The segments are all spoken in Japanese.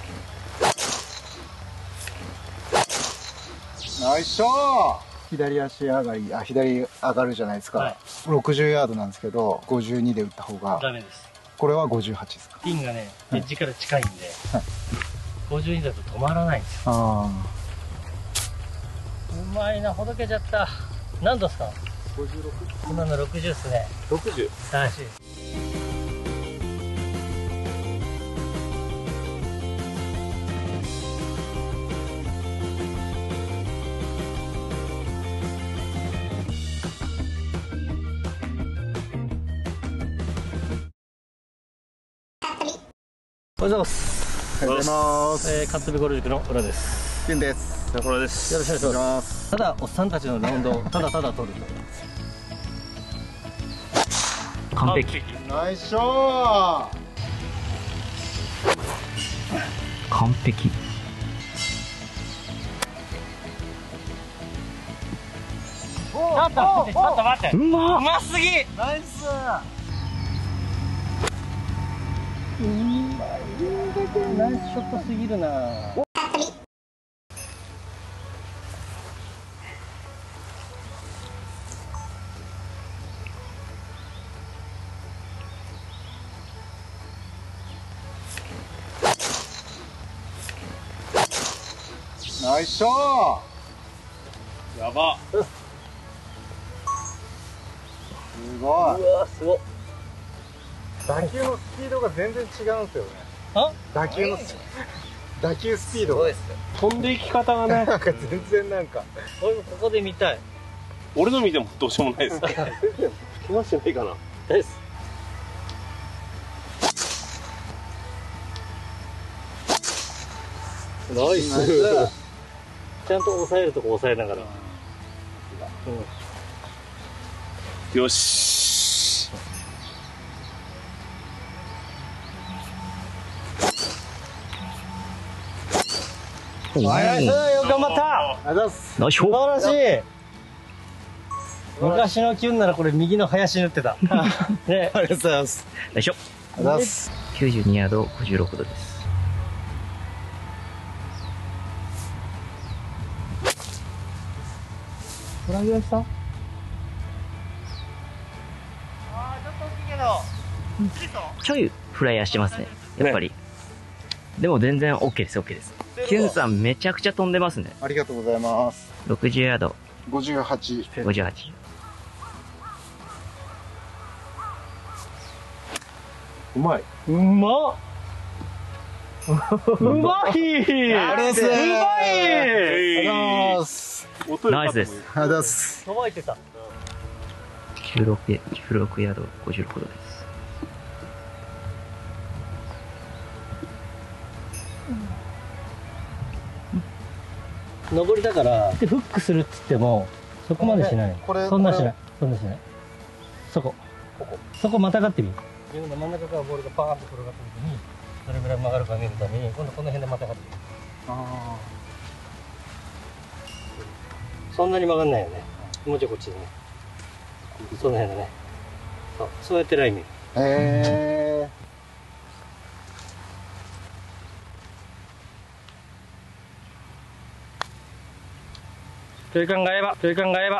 ナイスショー。左足上がり、左上がるじゃないですか。はい、60ヤードなんですけど、52で打った方が。 ダメです。これは58ですか？ ピンがね、エッジから近いんで、はい、52だと止まらないんですよ。うまいな、ほどけちゃった。何度ですか？56。今の60ですね。 60。 はい。おはようございます。 おはようございます。 カッツビゴル塾の浦です。 ケンです。 中村です。 よろしくお願いします。ただおっさんたちのラウンドをただただ取ると。完璧。 ナイスショー。 完璧。ちょっと待って。うますぎ。 ナイス。 ナイスショットすぎるな。 ナイスショー。 やば。 すごい。 うわ、すごい。 打球のスピードが全然違うんですよね。打球スピードが飛んでいき方がね、 なんか全然なんか。 俺もここで見たい。 俺の見てもどうしようもないです。来ましてないかな。 です。ナイス。ちゃんと抑えるとこ抑えながら。 よし。 ナイス、よく頑張った。 ありがとうございます。 素晴らしい。昔のキュンならこれ右の林に打ってた。ね、 ありがとうございます。 よいしょ。 ありがとうございます。 92ヤード、56度です。フライヤーした？ああ、ちょっと大きいけど。 ちょいフライヤーしてますね、やっぱり。でも全然 OK です、OK です。キュンさんめちゃくちゃ飛んでますね。 ありがとうございます。 60ヤード。 58。 58。 うまい。 うまっ。うまい。 ありがとうございます。 うまい。 ナイスです。 ありがとうございます。 さばいてた。 16ヤード、56度です。 上りだからフックするっつってもそこまでしない。そんなしない。そんなしない。そこまたがってみ。自分の真ん中からボールがパーンと転がった時にどれぐらい曲がるか見るために今度この辺でまたがってみる。そんなに曲がんないよね。もうちょいこっちでね。その辺だね。そうやってライン見る。距離感が合えば、あ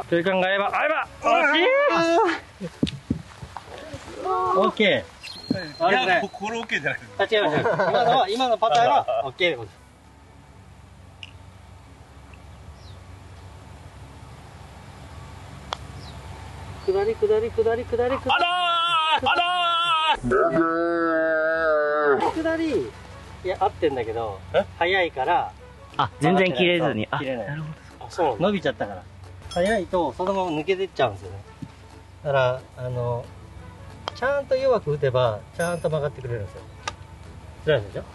オッケー。 いや、これ OK じゃないですか。 違います。今のパターンは OK でございます。下り。下り。いや、合ってんだけど、速いから。 あ、全然切れずに。 切れない。 なるほど。 そう、伸びちゃったから。速いと、そのまま抜けてっちゃうんですよね。だから、ちゃんと弱く打てば、ちゃんと曲がってくれるんですよ。辛いでしょ。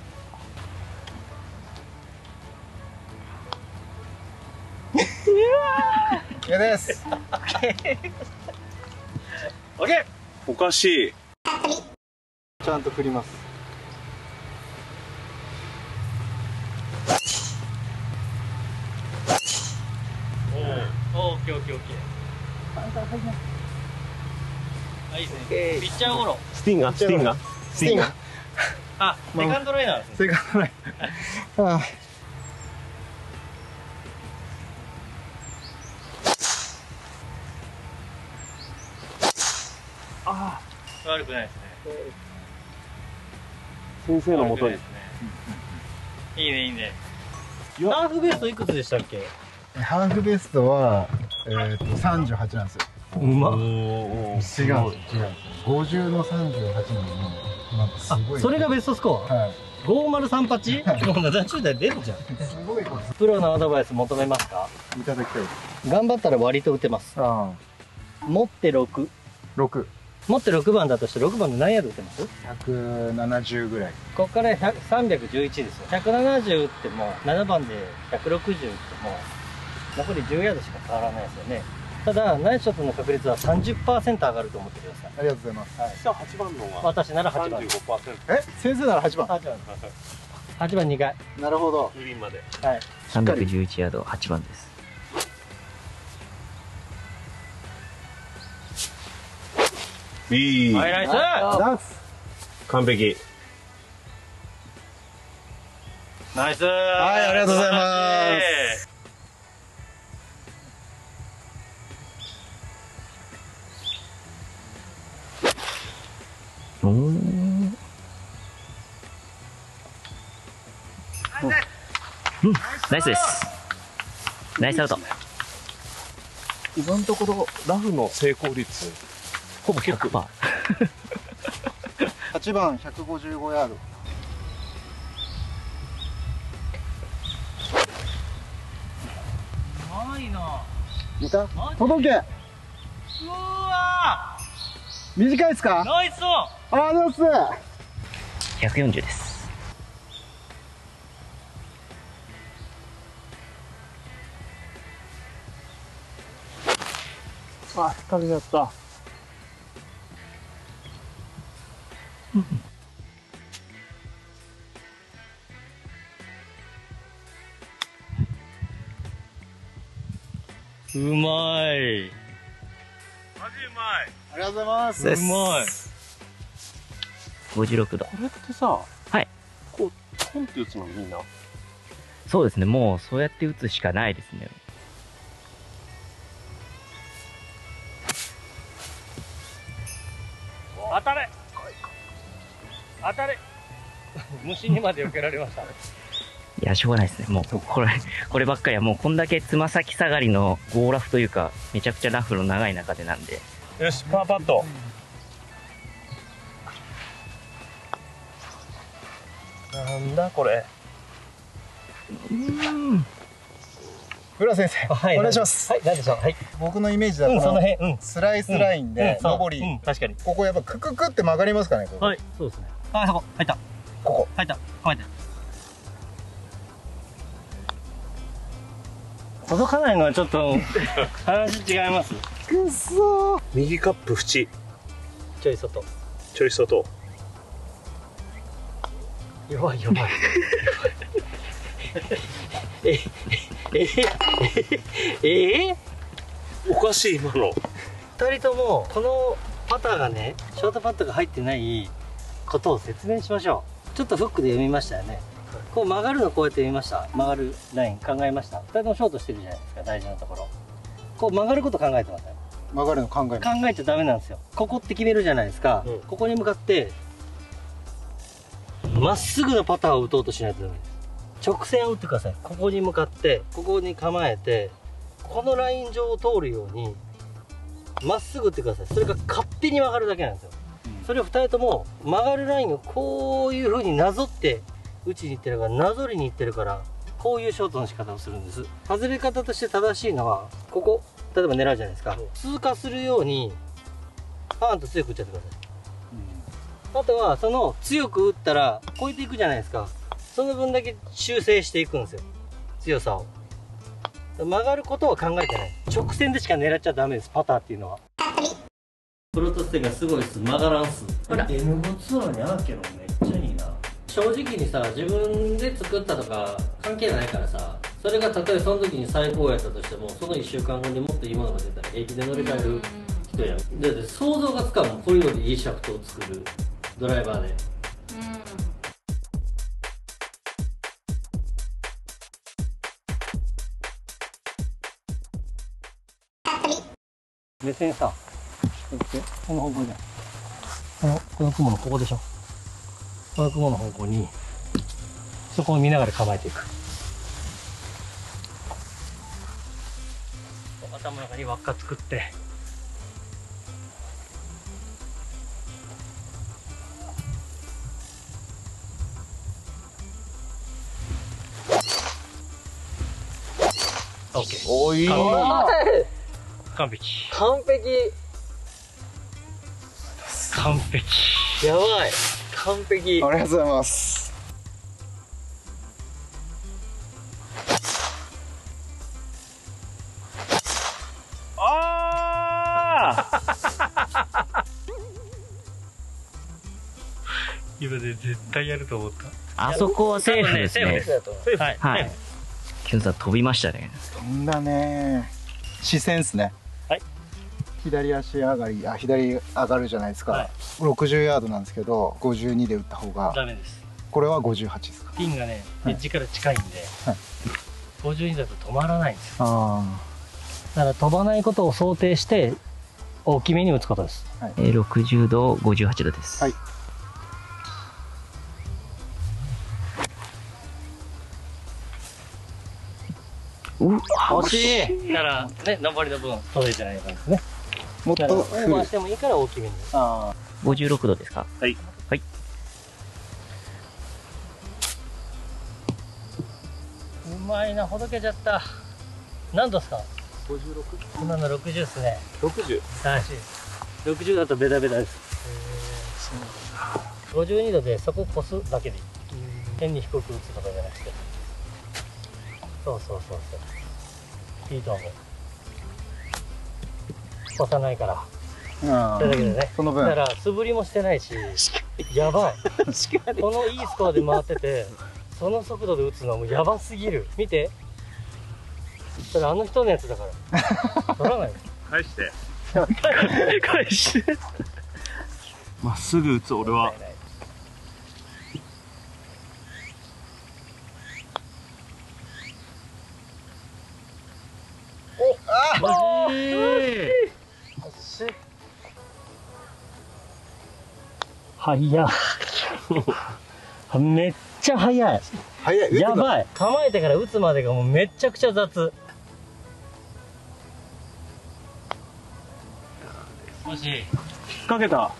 いやです。 オッケー。 おかしい。 ちゃんと振ります。 オッケー。いいですね。ピッチャーゴロ。 スティンガー。 あ、セカンドライナーですね。 セカンドライナー。 悪くないですね。 先生のもとに。 いいねいいね。ハーフベストいくつでしたっけ？ ハーフベストは38なんですよ。 うまっ。 違うんですよ。50の38なのに、なんかすごい。 それがベストスコア？はい。5038？もう70代出るじゃん。すごいこと。プロのアドバイス求めますか？ いただきたいです。 頑張ったら割と打てます。 ああ。持って6。持って6番だとして6番で何ヤード打てます？ 170ぐらい。 ここから311ですよ。170打っても7番で160打っても残り10ヤードしか変わらないですよね。ただナイスショットの確率は 30% 上がると思ってください。 ありがとうございます。 はい、 じゃあ8番のが私なら8番。 35%。 先生なら8番。 8番2回。 なるほど。 グリーンまで。 はい。 311ヤード8番です。 いい。 はい、ナイス。 ナイス。 完璧。 ナイス。 はい、ありがとうございます。 ナイスです。ナイスアウト。 今のところラフの成功率ほぼ 100%。 8番155ヤード。 うまいな。 いた？届け。 うわ短いですか？ ナイス。 ありがとうございます。 140です。 あ、光になった。 うまい。 マジうまい。 ありがとうございます。 うまい。 56度。 これってさ、 はい。 こうトンって打つのみんな。 そうですね。もうそうやって打つしかないですね。 当たれ。当たれ。虫にまで避けられました。 いや、しょうがないですね。もう、こればっかりはもうこんだけつま先下がりのゴーラフというか、めちゃくちゃラフの長い中でなんで。 よし、パーパット。なんだこれ。 浦先生、 はい、 お願いします。 はい、何でしょう。はい。 僕のイメージだと、 その辺、 スライスラインで上り、 確かに。 ここやっぱクククって曲がりますかね。ここ。 はい、そうですね。あ、そこ、入った。 ここ。 入った。構えて。届かないのはちょっと話違います。 くっそー。 右カップ縁。 ちょい外。 ちょい外。 弱い。 おかしい今の。 2人ともこのパターがね、ショートパットが入ってないことを説明しましょう。ちょっとフックで読みましたよね。こう曲がるのこうやって読みました。曲がるライン考えました。2人ともショートしてるじゃないですか、大事なところ。こう曲がること考えてますよ。 曲がるの考えます。 考えちゃダメなんですよ。ここって決めるじゃないですか。ここに向かってまっすぐのパターを打とうとしないとダメです。直線を打ってください。ここに向かってここに構えて、このライン上を通るようにまっすぐ打ってください。それが勝手に曲がるだけなんですよ。それを2人とも曲がるラインをこういう風になぞって打ちにいってるから、なぞりにいってるから、こういうショートの仕方をするんです。外れ方として正しいのは、ここ例えば狙うじゃないですか。通過するようにパーンと強く打っちゃってください。あとはその強く打ったら超えていくじゃないですか。その分だけ修正していくんですよ、強さを。曲がることは考えてない。直線でしか狙っちゃダメです、パターっていうのは。プロとしてがすごいっす、曲がらんす。これ N5 ツアーにあるけどめっちゃいいな。正直にさ、自分で作ったとか関係ないからさ、それがたとえその時に最高やったとしても、その1週間後にもっといいものが出たら平気で乗り換える人やん。だって想像がつかんもん、これよりいいシャフトを作るドライバーで。 目線さ、この方向じゃん。この雲のここでしょ。この雲の方向に、そこを見ながら構えていく。頭の中に輪っか作って。オッケー。 おい。 完璧。 完璧。 完璧。 やばい。完璧。 ありがとうございます。 今で絶対やると思った。 あそこはセーフですね。 はい。 はい。キュンさん飛びましたね。 飛んだね。視線ですね。 はい。 左足上がり、左上がるじゃないですか。 はい、 60ヤードなんですけど、52で打った方が。 ダメです。 これは58ですか。 ピンがね、エッジから近いんで、はい、52だと止まらないんですよ。だから飛ばないことを想定して、大きめに打つことです。 はい、60度、58度です。はい。 惜しい。だからね、上りの分届いてないからですね。もっとオーバーしてもいいから大きめに。 56度ですか。 はい。 はい。 うまいな、ほどけちゃった。何度ですか。56。今の60ですね。 60。 はい。60だとベタベタです。52度でそこをこすだけでいい。変に低く打つとかじゃなくて。そうそうそうそう。いいと思う。越さないから。それだけでね。その分。だから素振りもしてないし、やばい。このいいスコアで回ってて、その速度で打つのはもうやばすぎる。見て。それあの人のやつだから。取らない。 返して。 返して。 まっすぐ打つ俺は。 早っ。めっちゃ早い。早い。やばい。構えてから打つまでがもうめちゃくちゃ雑。もし。引っ掛けた。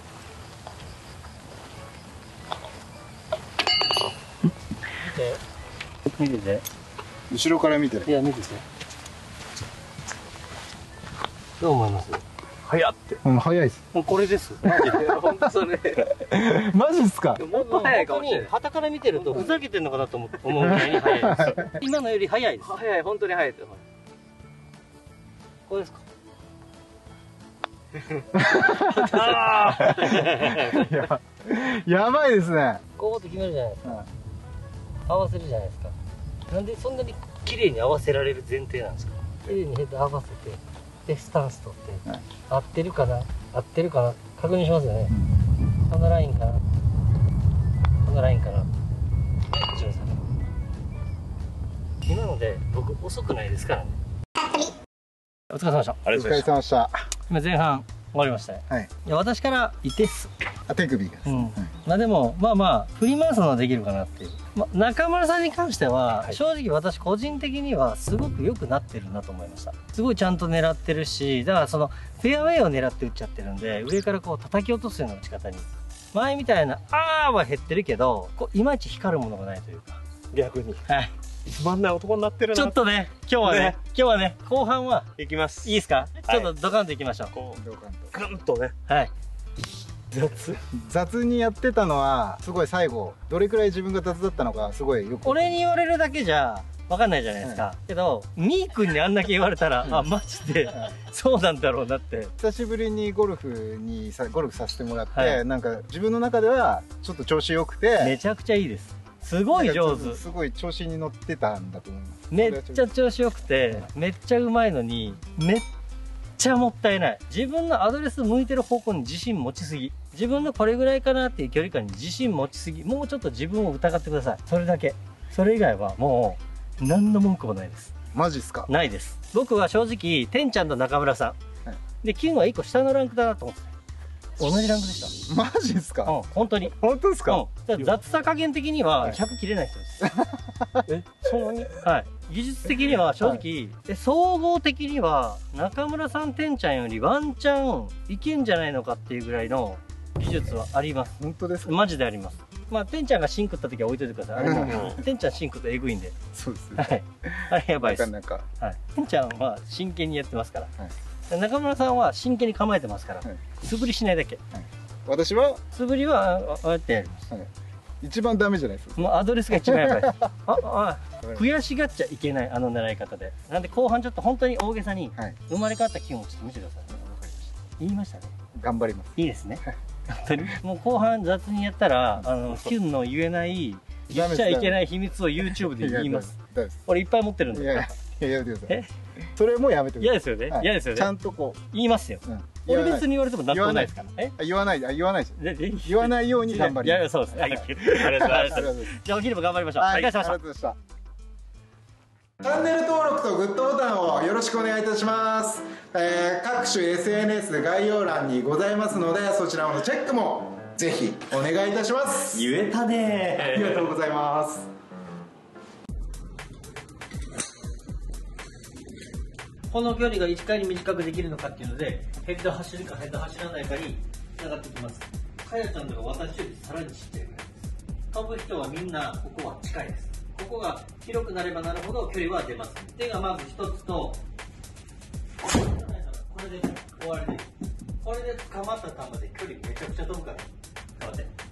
見て。見てて。 後ろから見てる。 いや、見てて。どう思います？ 早って。うん、早いです。 もうこれです。マジで。本当それ。 マジっすか。 もっと早いかもしれない。旗から見てるとふざけてんのかなと思うぐらいに早いです。今のより早いです。 早い、本当に早いです。 これですか。 やばいですね。 こうって決めるじゃないですか。合わせるじゃないですか。なんでそんなに綺麗に合わせられる前提なんですか。綺麗にヘッド合わせて。でスタンス取って、合ってるかな合ってるかな確認しますよね。このラインかなこのラインかな。今ので僕遅くないですからね。お疲れ様でした。 お疲れ様でした。 今前半終わりましたね。はい。いや私からいてっす。 手首が。 まあでもまあ振り回すのはできるかなっていう。中村さんに関しては正直私個人的にはすごく良くなってるなと思いました。すごいちゃんと狙ってるし、だからそのフェアウェイを狙って打っちゃってるんで、上からこう叩き落とすような打ち方に前みたいなあーは減ってるけど、いまいち光るものがないというか。 逆に。 はい。 つまんない男になってるな。 ちょっとね、今日はね、後半はいきます。 いいですか？ちょっとドカンといきましょう。 こうドカンとね。 はい。 雑にやってたのはすごい最後どれくらい自分が雑だったのかすごいよく。 俺に言われるだけじゃ分かんないじゃないですか。けどみーくんにあんだけ言われたら、あマジでそうなんだろうなって。 久しぶりにゴルフさせてもらって、なんか自分の中ではちょっと調子よくて。 めちゃくちゃいいです。すごい上手。 すごい調子に乗ってたんだと思います。 めっちゃ調子よくて、めっちゃうまいのにめっちゃもったいない。自分のアドレス向いてる方向に自信持ちすぎ。自分のこれぐらいかなっていう距離感に自信持ちすぎ。もうちょっと自分を疑ってください。それだけ。それ以外はもう何の文句もないです。 マジっすか？ ないです。僕は正直てんちゃんと中村さんで、キュンは1個下のランクだなと思ってた。同じランクでした。 マジですか？ うん、本当に。 本当ですか？ だから雑さ加減的には100切れない人です。 え、そんなに？ はい。技術的には正直、総合的には中村さん、てんちゃんよりワンチャンいけんじゃないのかっていうぐらいの技術はあります。 本当ですか？ マジであります。まあ、てんちゃんが芯食った時は置いといてください。あれもてんちゃん芯食ったらエグいんで。 そうですね。 はい。あれやばいです。 なんか。 はい。てんちゃんは真剣にやってますから。中村さんは真剣に構えてますから。素振りしないだけ。 私は素振りはああやってやります。 一番ダメじゃないですか。 もうアドレスが一番やばいです。悔しがっちゃいけない、あの狙い方で。なんで後半ちょっと本当に大げさに生まれ変わった気分をちょっと見せてください。言いましたね。 頑張ります。 いいですね。本当にもう後半雑にやったらキュンの言えない言っちゃいけない秘密を YouTube で言います。俺いっぱい持ってるんで。 いややめてください。それもやめてください。 嫌ですよね。嫌ですよね。 ちゃんとこう言いますよ。俺別に言われても納得ないですから。 言わない言わないように頑張ります。 いやそうです。ありがとうございます。じゃあお昼も頑張りましょう。ありがとうございました。 チャンネル登録とグッドボタンをよろしくお願いいたします。各種 SNS で概要欄にございますので、そちらのチェックもぜひお願いいたします。 言えたね。 ありがとうございます。 この距離がいかに短くできるのかっていうので、ヘッド走るかヘッド走らないかに繋がってきます。かやちゃんとか私よりさらに知ってるぐらいです。飛ぶ人はみんなここは近いです。ここが広くなればなるほど距離は出ます。手がまず一つと、これで終わりです。これで捕まった球で距離めちゃくちゃ飛ぶから。頑張って。